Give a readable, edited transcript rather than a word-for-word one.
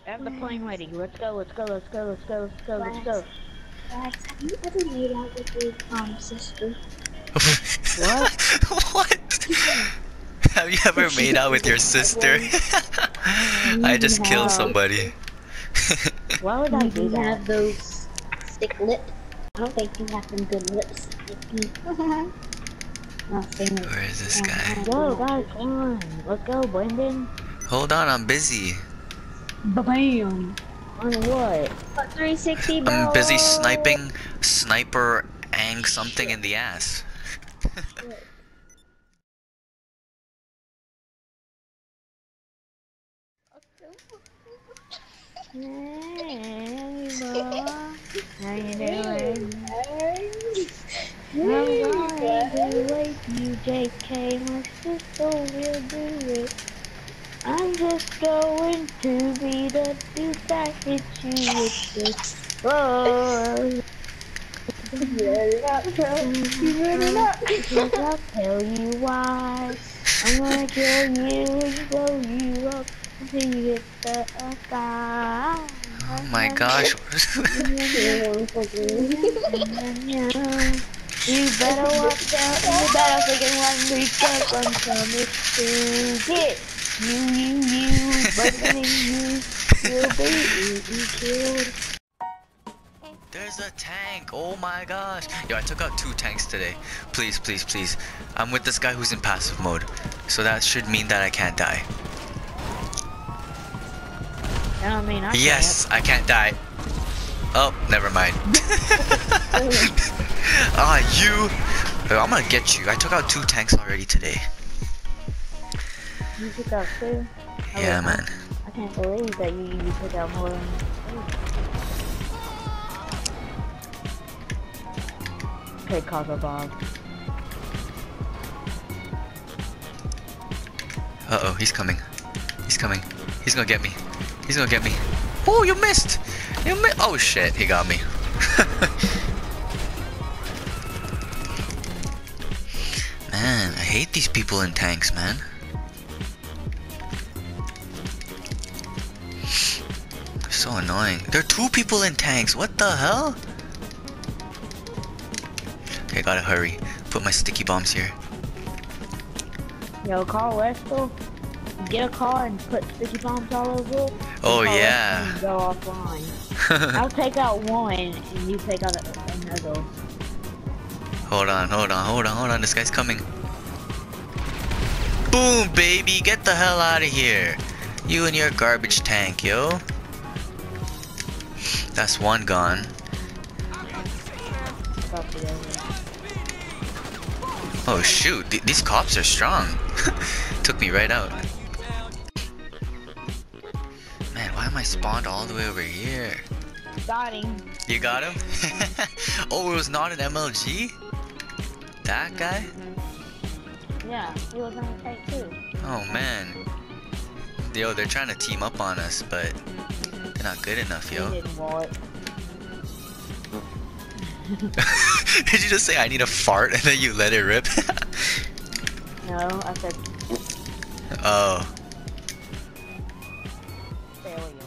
I have the plane ready. Let's go, let's go, let's go, let's go, let's go, let's go. Max, have you ever made out with your sister? What? What? Have you ever made out with your sister? I just killed No. somebody. Why would I do You that? have those stick lips. I don't think you have some good lips. Not saying it. Where is this guy? Yo, guys, come on. Let's go, Brandon. Hold on, I'm busy. Bam! On what? A 360 bro. I'm busy sniping sniper ang something in the ass. Hey, bro. How you doing? I'm Hey, going to wake you, JK. My sister will do it. I'm just going to be the dude that hit you with this. Oh. You better not, bro. You better not. Because I'll tell you why. I'm gonna kill you and blow you up until you hit the sky. Oh my gosh. You better watch out. You better freaking run because I'm coming to get you, Brandon, you will be killed. There's a tank. Oh my gosh. Yo, I took out 2 tanks today. Please, please, please. I'm with this guy who's in passive mode. So that should mean that I can't die. I mean, I Yes, I can't die. Oh, never mind. Ah, you. I'm gonna get you. I took out 2 tanks already today. You took out 2? Yeah, man. I can't believe that you took out more than 2. Okay, Cosmo Bob. Uh-oh, he's coming. He's coming. He's gonna get me. He's gonna get me. Oh, you missed! You missed! Oh shit, he got me. Man, I hate these people in tanks, man. They're so annoying. There are 2 people in tanks. What the hell? Okay, gotta hurry. Put my sticky bombs here. Yo, Carl Westel, get a car and put sticky bombs all over it. Oh Carl yeah. Westel go offline. I'll take out one and you take out another. Hold on, hold on, hold on, hold on. This guy's coming. Boom, baby. Get the hell out of here. You and your garbage tank, yo. That's 1 gone. Oh shoot, these cops are strong. Took me right out. Man, why am I spawned all the way over here? Got him. You got him? Oh, it was not an MLG? That guy? Yeah, he was on the tank too. Oh man. Yo, they're trying to team up on us, but they're not good enough, yo. He didn't want it. Did you just say I need a fart and then you let it rip? No, I said Oh. failure.